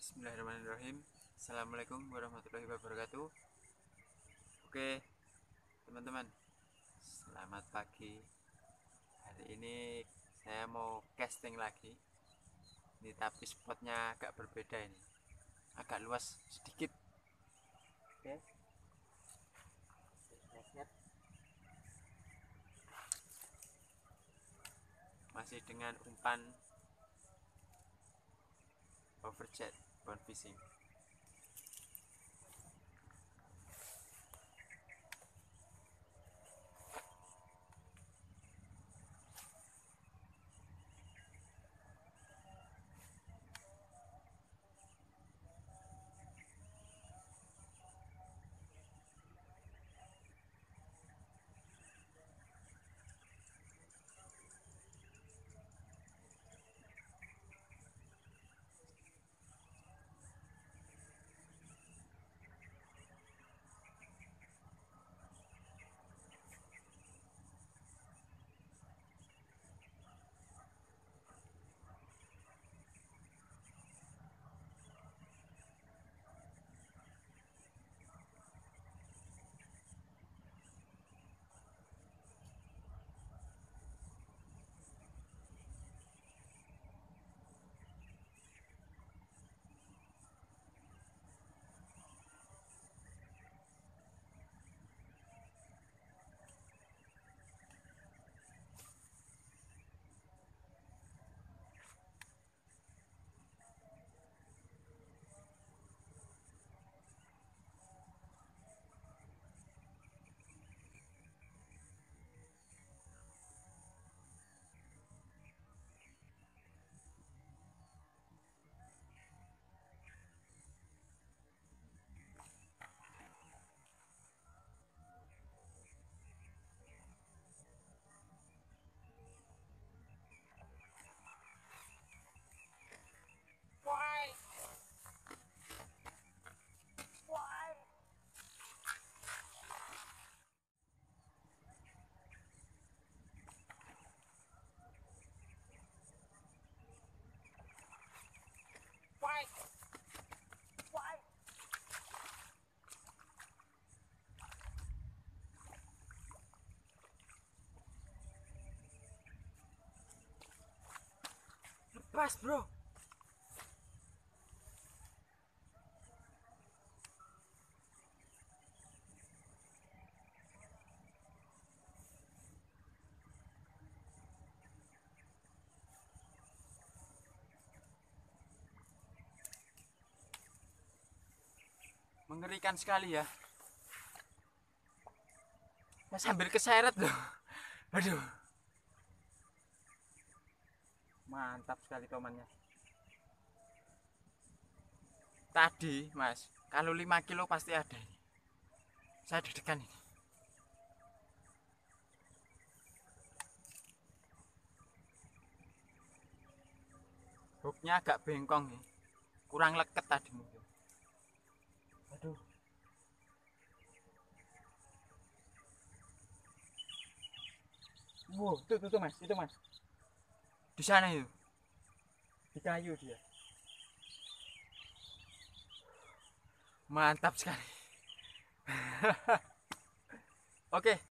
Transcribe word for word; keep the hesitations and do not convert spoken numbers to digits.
Bismillahirrahmanirrahim. Assalamualaikum warahmatullahi wabarakatuh. Oke teman-teman, selamat pagi. Hari ini saya mau casting lagi. Ini tapi spotnya agak berbeda, ini agak luas sedikit. Oke, masih dengan umpan overjet bone fishing. Lepas bro. Mengerikan sekali ya. Ya, sambil keseret loh. Aduh. Mantap sekali tomannya. Tadi mas, kalau lima kilo pasti ada ini. Saya deg-degan ini. Hooknya agak bengkong nih. Kurang leket tadi mungkin. Aduh. Wow, tuh, tuh, tuh mas, itu mas. Di sana itu. Di kayu dia. Mantap sekali. Oke.